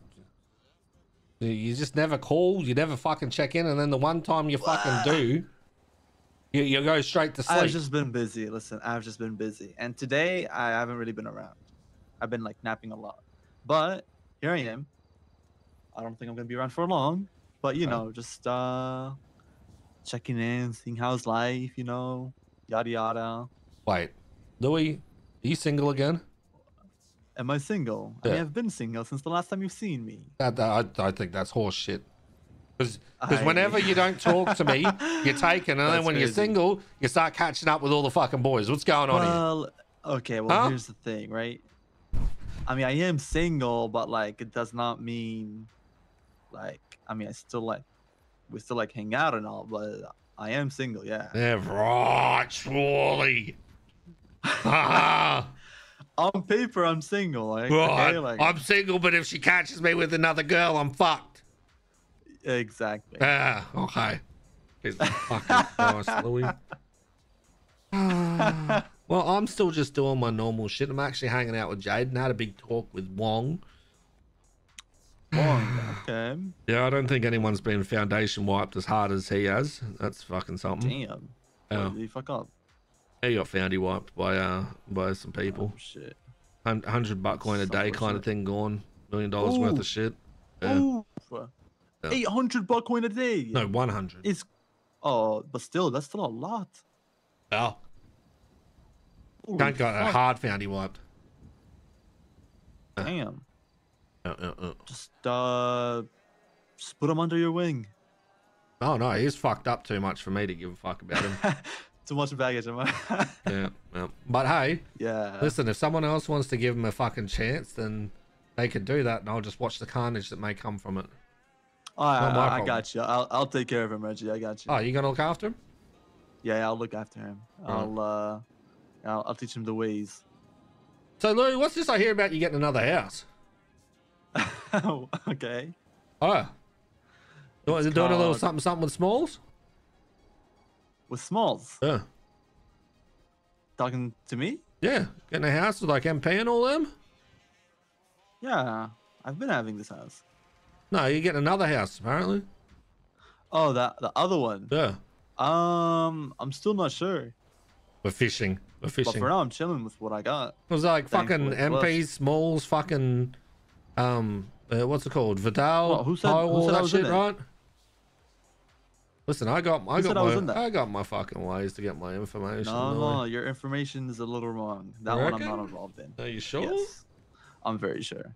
you just never call, you never fucking check in, and then the one time you fucking do, you, you go straight to sleep. I've just been busy. Listen, I've just been busy. And today, I haven't really been around. I've been like napping a lot. But here I am. I don't think I'm going to be around for long. But, you Okay. know, just uh, checking in, seeing how's life, you know, yada yada. Wait, Louis, are you single again? Am I single? I Yeah. mean, I've been single since the last time you've seen me. That, that, I, I think that's horse shit. Because I- whenever you don't talk to me, you're taken, and then That's when you're crazy. single, you start catching up with all the fucking boys. What's going on here? Well, okay, well, Huh? here's the thing, right? I mean, I am single, but like, it does not mean, like, I mean, I still like, we still like hang out and all, but I am single, yeah. Yeah, right, surely. Ah, On paper, I'm single, like, right. okay, like, I'm single, but if she catches me with another girl, I'm fucked. exactly. Ah, okay. Jesus fucking Christ, Louis. Ah, well, I'm still just doing my normal shit. I'm actually hanging out with Jade and had a big talk with Wong. Wrong, okay. Yeah, I don't think anyone's been foundation wiped as hard as he has. That's fucking something. Damn. Yeah. What, did he fuck up? He got foundy wiped by uh by some people. Oh, shit. Hun- Hundred buck coin a So day kind of unfortunate. thing gone. Million dollars worth Ooh. of shit. Yeah. Ooh. Yeah. eight hundred buck coin a day. No, one hundred. It's, oh, but still, that's still a lot. Oh, Holy can't got a fuck, hard foundy wiped. Damn. Uh, uh, uh. Just, uh, just put him under your wing. Oh no, he's fucked up too much for me to give a fuck about him. Too much baggage, am I? yeah, yeah. But hey, Yeah. listen, if someone else wants to give him a fucking chance, then they could do that, and I'll just watch the carnage that may come from it. All right, not my I, I problem. got you. I'll, I'll take care of him, Reggie. I got you. Oh, you gonna look after him? Yeah, I'll look after him. Right. I'll, uh, I'll, I'll teach him the ways. So, Louis, what's this I hear about you getting another house? Okay. Oh. Doing, It's doing a little called- something something with Smalls? With Smalls. Yeah. Talking to me? Yeah. Getting a house with like M P and all them? Yeah. I've been having this house. No, you're getting another house apparently. Oh, that the other one. Yeah. Um, I'm still not sure. We're fishing. We're But fishing. for now, I'm chilling with what I got. It was like fucking Thankfully, M P, plus- Smalls, fucking, um, uh, what's it called? Vidal, Well, who said- Kyle, who all said I that was in shit, it? right? Listen, I got, I Who got said I was in my, that? I got my fucking ways to get my information. No, Louis. no, your information is a little wrong. That one I'm not reckon? involved in. Are you sure? Yes. I'm very sure.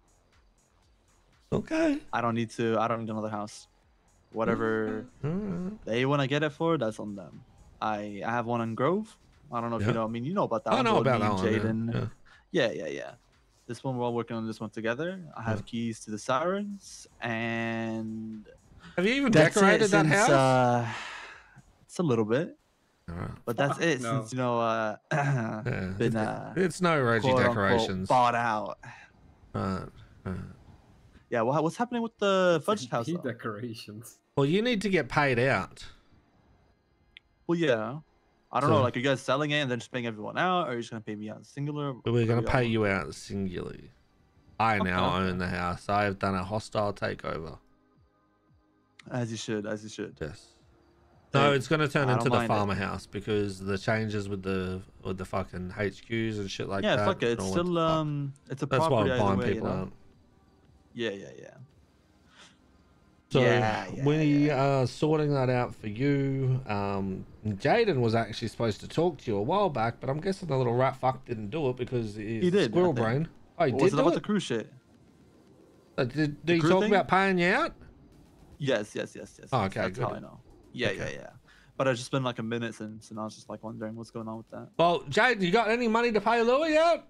Okay. I don't need to. I don't need another house. Whatever Alright. they want to get it for, that's on them. I I have one in Grove. I don't know if Yeah. you know. I mean, you know about that. I one, know though, about me that and one. Yeah. Jaden. Yeah. Yeah, yeah, yeah. This one, we're all working on this one together. I have Yeah. keys to the sirens, and Have you even that's decorated it that since, house? Uh, it's a little bit, Alright. but that's Fuck it no. since you know uh, Yeah. been It's, uh, it's no Reggie quote, unquote, decorations. bought out. Right. Right. Yeah, well, what's happening with the fudge house? Key though? decorations. Well, you need to get paid out. Well, yeah. I don't So- know. Like, are you guys selling it and then just paying everyone out, or are you just gonna pay me out singular? But we're What going do to y'all pay want? you out singularly. I now Okay. own the house. I have done a hostile takeover. As you should, as you should. Yes. No, Hey, it's going to turn I into don't the mind it. farmer house because the changes with the with the fucking H Qs and shit like yeah, that. fuck it. It's all went to still fuck. um, it's a That's why property we're either buying way, you people know? out. Yeah, yeah, yeah. So Yeah, yeah, we yeah. are sorting that out for you. Um, Jaden was actually supposed to talk to you a while back, but I'm guessing the little rat fuck didn't do it because he's He did, I squirrel think. brain. Oh, he What did was it do about it? the cruise shit? Uh, did did the he crew talk thing? about paying you out? Yes, yes, yes, yes. Oh, yes, okay, That's how good. I know. Yeah, Okay. yeah, yeah. But it's just been like a minute since, and I was just like wondering what's going on with that. Well, Jaden, you got any money to pay Louis out?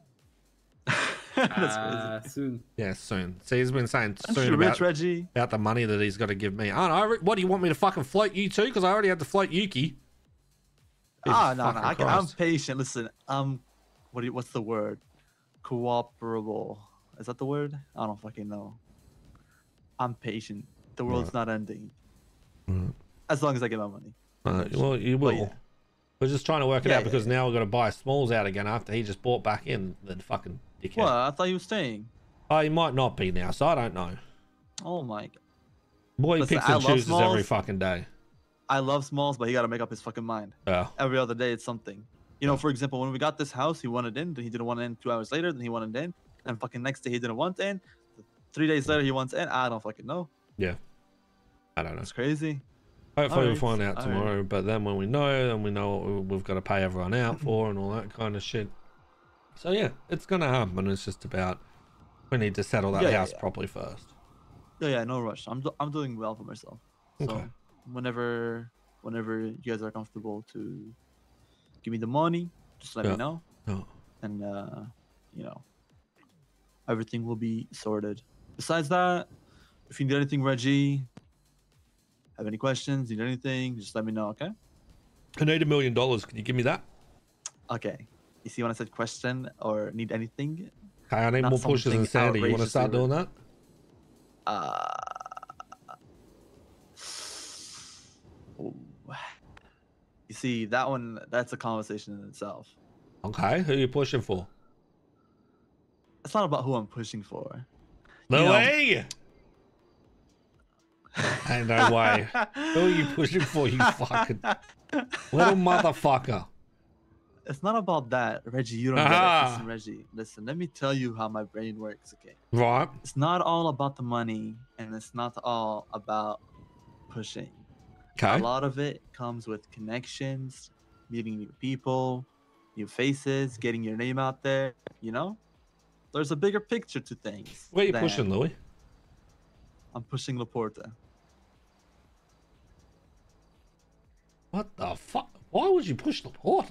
That's Uh, crazy. soon. Yeah, soon. See, he's been saying Aren't soon you about, rich, Reggie? about the money that he's got to give me. Oh, no, what do you want me to fucking float you too? Because I already had to float Yuki. Ah, Jesus no, no. fucking I can, I'm Christ. patient. Listen, um, what do you, what's the word? Cooperable. Is that the word? I don't fucking know. I'm patient. The world's not ending. Right. As long as I get my money. Uh, well, you will. But yeah. We're just trying to work it Yeah, out yeah, because yeah. now we've got to buy Smalls out again after he just bought back in. The fucking dickhead. What? I thought you were staying. Oh, he might not be now, so I don't know. Oh my god. Boy, he Listen, picks I and love chooses every Smalls. fucking day. I love Smalls, but he got to make up his fucking mind. Yeah. Every other day, it's something. You know, for example, when we got this house, he wanted in, then he didn't want in. Two hours later, then he wanted in, and fucking next day he didn't want in. Three days later, he wants in. I don't fucking know. Yeah. I don't know. It's crazy. Hopefully we'll Alright, find out alright. tomorrow. But then when we know, then we know what we- we've got to pay everyone out for and all that kind of shit. So yeah, it's gonna happen. It's just about we need to settle that Yeah, yeah, house yeah. properly first. Yeah, yeah, no rush. I'm do- I'm doing well for myself. So Okay. whenever whenever you guys are comfortable to give me the money, just let Yeah. me know, Oh, and uh, you know, everything will be sorted. Besides that, if you need anything, Reggie, have any questions, need anything, just let me know. Okay. I need a million dollars. Can you give me that? Okay. You see when I said question or need anything? Okay, I need Not more pushes than something Sandy. You want to start outrageously doing that? Uh. ooh. You see that one? That's a conversation in itself. Okay, who are you pushing for? It's not about who I'm pushing for. You know- Louis! Ain't no way. Who are you pushing for, you fucking little motherfucker? It's not about that, Reggie. You don't Aha. get it. Listen, Reggie. Listen. Let me tell you how my brain works. Okay. Right. It's not all about the money, and it's not all about pushing. A Okay. lot of it comes with connections, meeting new people, new faces, getting your name out there. You know, there's a bigger picture to things. Where are you than pushing, Louis? I'm pushing Laporta. What the fuck? Why would you push the porter?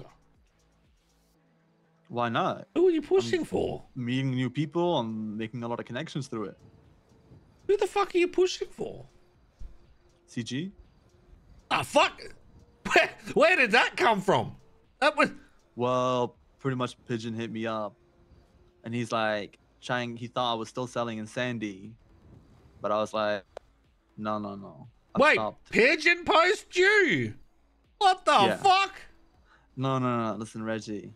Why not? Who are you pushing for? Meeting new people and making a lot of connections through it. Who the fuck are you pushing for? C G? Ah, fuck! Where, where did that come from? That was. Well, pretty much Pigeon hit me up. And he's like, trying, he thought I was still selling in Sandy. but I was like, no, no, no. I'm Wait, stopped. pigeon post you? What the Yeah. fuck? No, no, no. Listen, Reggie.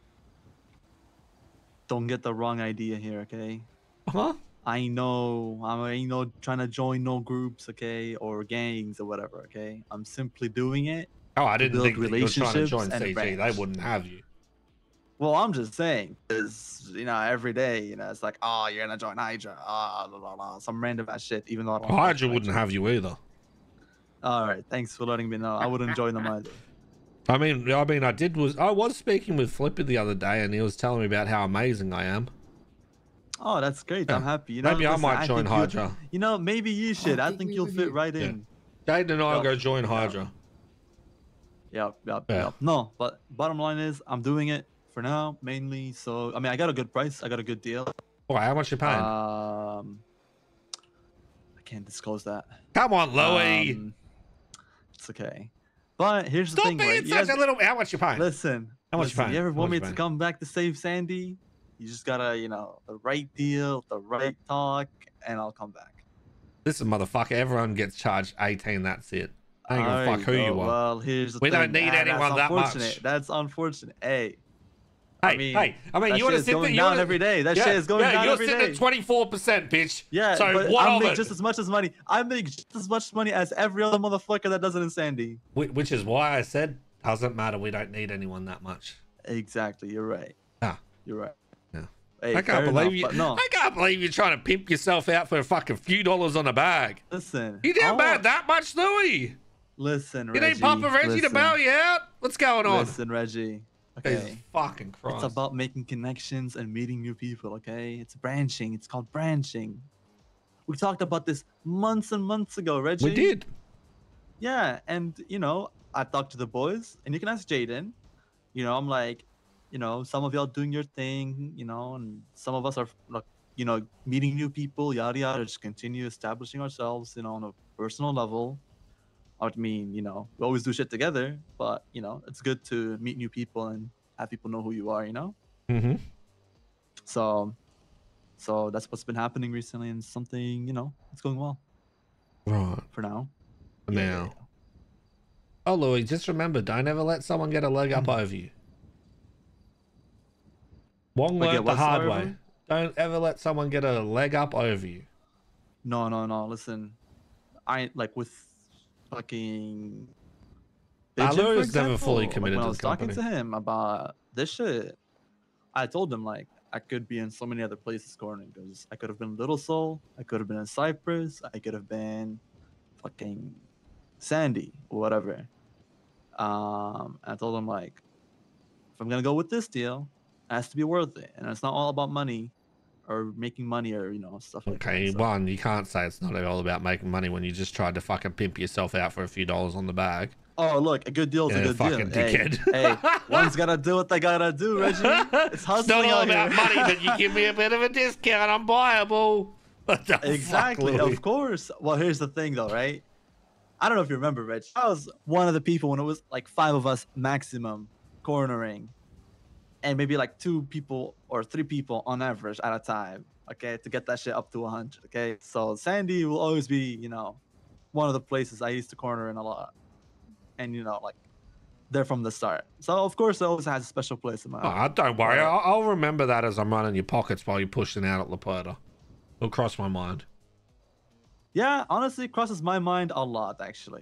Don't get the wrong idea here, okay? Huh? I know, I ain't no trying to join no groups, okay, or gangs or whatever, okay? I'm simply doing it. Oh, I to didn't build think that you were trying to relationships join and C G. They branch. wouldn't have you. Well, I'm just saying, because, you know, every day, you know, it's like, oh, you're going to join Hydra. Ah, oh, blah, blah, blah, some random ass shit, even though I don't. Hydra wouldn't have you either. All right, thanks for letting me know. I wouldn't join them either. I mean, I mean, I did was I was speaking with Flipper the other day, and he was telling me about how amazing I am. Oh, that's great. Yeah. I'm happy. You know, Maybe I listen, might join think you- Hydra. You know, maybe you should. I think think we you'll would fit be- right Yeah. in. Jaden and I will Yep. go join Hydra. Yep, yep, Yeah. yep. No, but bottom line is, I'm doing it for now, mainly. So, I mean, I got a good price. I got a good deal. Why? How much you paying? Um, I can't disclose that. Come on, Louie. Um, it's okay. But here's the Stop thing, being right? You such guys- a little. How much you paying? Listen, How much you listen, paying? you ever How want much me you to paying? come back to save Sandy? You just gotta, you know, the right deal, the right talk, and I'll come back. Listen, motherfucker. Everyone gets charged eighteen. That's it. I ain't gonna There fuck who go. you are. Well, here's the We thing. don't need Ah, anyone that's that much. unfortunate. That's unfortunate. Hey, Hey, I mean, hey. I mean, that you want shit to is sit there? going You down wanna, every day. That yeah, shit is going yeah, down you're every sitting day. at twenty-four percent, bitch. Yeah, So but what I of make it? just as much as money. I make just as much money as every other motherfucker that does it in Sandy. Wh- Which is why I said doesn't matter. We don't need anyone that much. Exactly. You're right. Yeah. You're right. Yeah. Hey, I can't fair believe enough, you. but no, I can't believe you're trying to pimp yourself out for a fucking few dollars on a bag. listen. You down I bad want- that much, Louie? Listen, You Reggie. need Papa Reggie listen, to bail you out? What's going on? Listen, Reggie. Jesus Okay. fucking Christ. It's about making connections and meeting new people, okay? It's branching. It's called branching. We talked about this months and months ago, Reggie. We did. Yeah, and you know, I talked to the boys, and you can ask Jaden. You know, I'm like, you know, some of y'all doing your thing, you know, and some of us are like, you know, meeting new people, yada yada, just continue establishing ourselves, you know, on a personal level. I mean, you know, we always do shit together, but you know, it's good to meet new people and have people know who you are, you know? Mm-hmm. So so that's what's been happening recently, and something, you know, it's going well Right. for now. Now. Yeah, yeah, yeah. Oh, Louie, just remember, don't ever let someone get a leg up over you. Wong Like, learned get the what, hard sorry, way. bro? Don't ever let someone get a leg up over you. No, no, no. Listen, I like with fucking. Nah, Pigeon, for Louis never fully example, committed like, when to I was the talking company. to him about this shit, I told him like I could be in so many other places cornering, because I could have been Little Soul, I could have been in Cyprus, I could have been fucking Sandy or whatever. Um, and I told him like, if I'm gonna go with this deal, it has to be worth it, and it's not all about money or making money or you know stuff like Okay, that. So- one, you can't say it's not all about making money when you just tried to fucking pimp yourself out for a few dollars on the bag. Oh, look, a good deal is Yeah, a good fucking deal. Hey, dickhead. hey, one's gotta do what they gotta do, Reggie. It's It's hustling not all out about here. money, but you give me a bit of a discount, I'm buyable. What the fuck, Exactly, Louis? of course. Well, here's the thing, though, right? I don't know if you remember, Reg. I was one of the people when it was like five of us maximum cornering, and maybe like two people or three people on average at a time. Okay, to get that shit up to one hundred. Okay, so Sandy will always be, you know, one of the places I used to corner in a lot, and you know, like they're from the start. So of course, it always has a special place in my Oh, heart. don't worry, Right. I'll, I'll remember that as I'm running your pockets while you're pushing out at Laporta. It'll cross my mind. Yeah, honestly, it crosses my mind a lot, actually.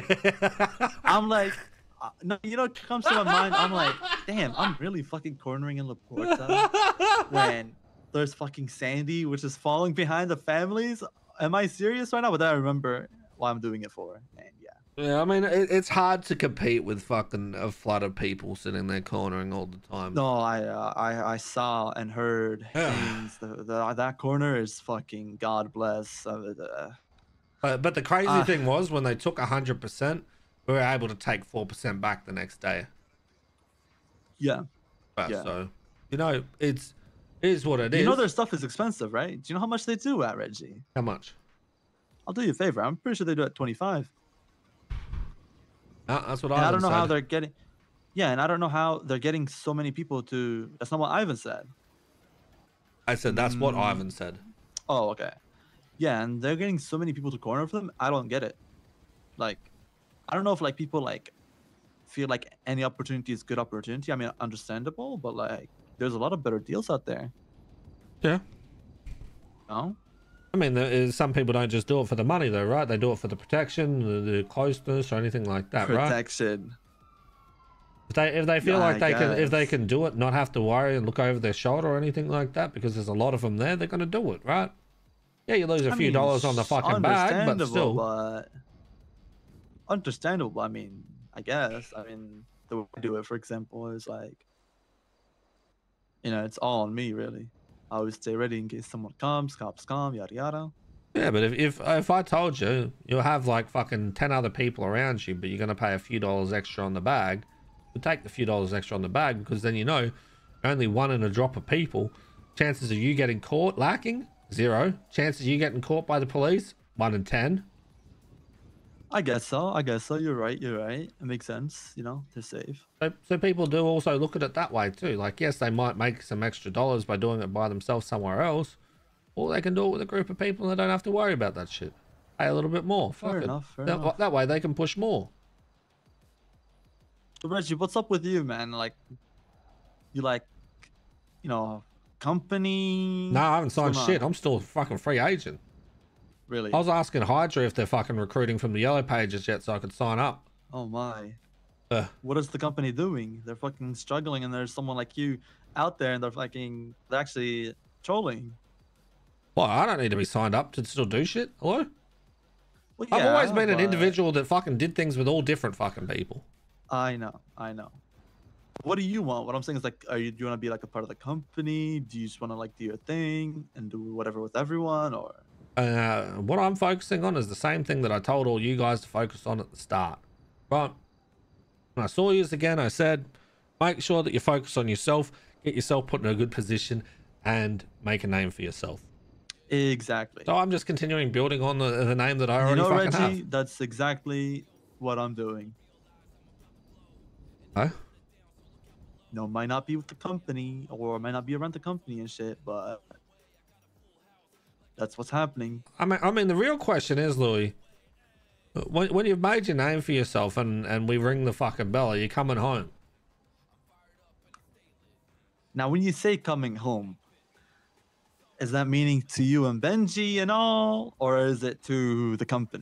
I'm like, uh, no, you know, it comes to my mind. I'm like, damn, I'm really fucking cornering in Laporta when there's fucking Sandy, which is falling behind the families. Am I serious right now? But then I remember what I'm doing it for, and yeah. Yeah, I mean, it, it's hard to compete with fucking a flood of people sitting there cornering all the time. No, I, uh, I, I saw and heard things. The, the, that corner is fucking God bless. Uh, the, But, but the crazy Ah. thing was when they took one hundred percent, we were able to take four percent back the next day. yeah. But, Yeah. So, you know, it's it is what it is. You know their stuff is expensive, right? Do you know how much they do at Reggie? How much? I'll do you a favor. I'm pretty sure they do at twenty-five. Uh, that's what And I Ivan don't know how said. they're getting. Yeah, and I don't know how they're getting so many people to. That's not what Ivan said. I said that's what Mm. Ivan said. Oh, okay. Yeah, and they're getting so many people to corner for them. I don't get it. Like, I don't know if like people like feel like any opportunity is good opportunity. I mean, understandable, but like, there's a lot of better deals out there. Yeah. No. I mean, there is, some people don't just do it for the money, though, right? They do it for the protection, the, the closeness, or anything like that, right? Protection. If they if they feel Yeah, like I they can if they guess. can do it, not have to worry and look over their shoulder or anything like that, because there's a lot of them there, they're gonna do it, right? Yeah, you lose a I few mean, dollars on the sh- fucking bag, but understandable, still. but understandable. I mean, I guess. I mean, the way I do it, for example, is like, you know, it's all on me, really. I always stay ready in case someone comes, cops come, yada yada. Yeah, but if if if I told you you'll have like fucking ten other people around you, but you're gonna pay a few dollars extra on the bag, you take the few dollars extra on the bag, because then you know only one in a drop of people. Chances of you getting caught lacking zero. Chances of you getting caught by the police one in ten. I guess so. I guess so. You're right. You're right. It makes sense. You know, they're safe. So, so people do also look at it that way too. Like, yes, they might make some extra dollars by doing it by themselves somewhere else, or they can do it with a group of people and they don't have to worry about that shit. Pay a little bit more. Fuck Fair it. enough. Fair that, enough. that way they can push more. So Reggie, what's up with you, man? Like, you like, you know, company? No, I haven't signed What's shit. going on? I'm still a fucking free agent. Really? I was asking Hydra if they're fucking recruiting from the yellow pages yet so I could sign up. Oh my. Uh, What is the company doing? They're fucking struggling, and there's someone like you out there, and they're fucking, they're actually trolling. well, I don't need to be signed up to still do shit. Hello? Well, I've always yeah, been an but- individual that fucking did things with all different fucking people. I know, I know. What do you want? What I'm saying is like, are you do you want to be like a part of the company? Do you just want to like do your thing and do whatever with everyone, or? Uh, what I'm focusing on is the same thing that I told all you guys to focus on at the start. Right? When I saw you again, I said, make sure that you focus on yourself, get yourself put in a good position, and make a name for yourself. Exactly. So I'm just continuing building on the, the name that I You already know, fucking Reggie, have. that's exactly what I'm doing. Huh? No, might not be with the company, or might not be around the company and shit, but that's what's happening. I mean, I mean, the real question is, Louis, when, when you've made your name for yourself and, and we ring the fucking bell, are you coming home? Now, when you say coming home, is that meaning to you and Benji and all, or is it to the company?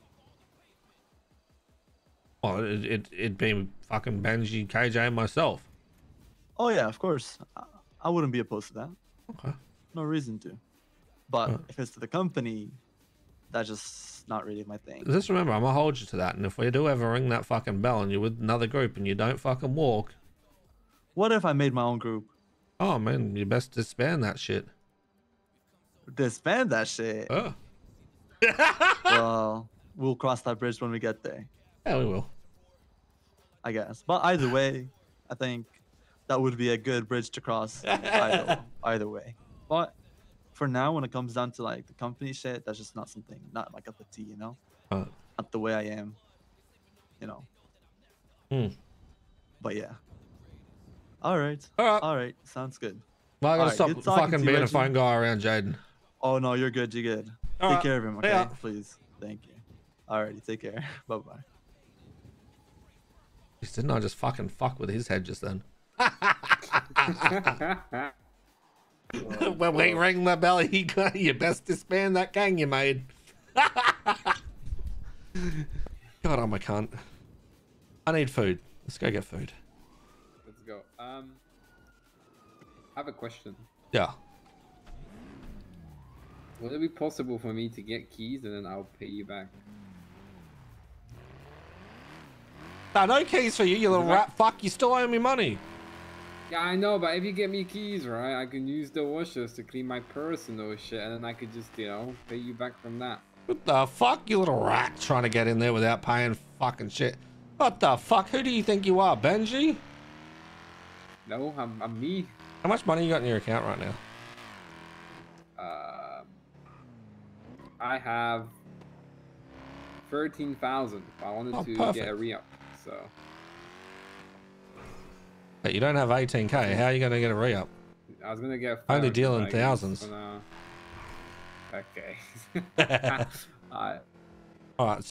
Well, it, it, it'd be fucking Benji, K J, and myself. Oh yeah, of course. I, I wouldn't be opposed to that. Okay. No reason to. But Uh. if it's to the company, that's just not really my thing. Just remember, I'm gonna hold you to that. And if we do ever ring that fucking bell and you're with another group and you don't fucking walk, What if I made my own group? oh man, you best disband that shit. Disband that shit. Oh. Well, we'll cross that bridge when we get there, Yeah, we will. I guess. But either way, I think that would be a good bridge to cross either, either way. But for now, when it comes down to like the company shit, that's just not something, not my cup of tea, you know? Uh, Not the way I am, you know? Hmm. But yeah. All right. All right. All right. Sounds good. Well, I gotta Alright, stop good talking fucking to you, being a Reggie. phone guy around Jaden. Oh, no, you're good. You're good. All take right. care of him, okay? Yeah. Please. Thank you. Alrighty. Take care. Bye-bye. Didn't I just fucking fuck with his head just then? When we ring the bell, he got you best disband that gang you made. God, I'm a cunt. I need food. Let's go get food. Let's go. Um, I have a question. Yeah. Would it be possible for me to get keys and then I'll pay you back? No, no keys for you, you little rat fuck. You still owe me money. Yeah, I know, but if you get me keys, right, I can use the washers to clean my personal shit, and then I could just, you know, pay you back from that. What the fuck, you little rat, trying to get in there without paying fucking shit. What the fuck? Who do you think you are, Benji? No, I'm, I'm me. How much money you got in your account right now? Um, I have thirteen thousand. I wanted Oh, to perfect. get a re-up, so. But you don't have eighteen K. How are you going to get a re-up? I was gonna get Only five, dealing but I guess thousands. for now- Okay. Alright. All right.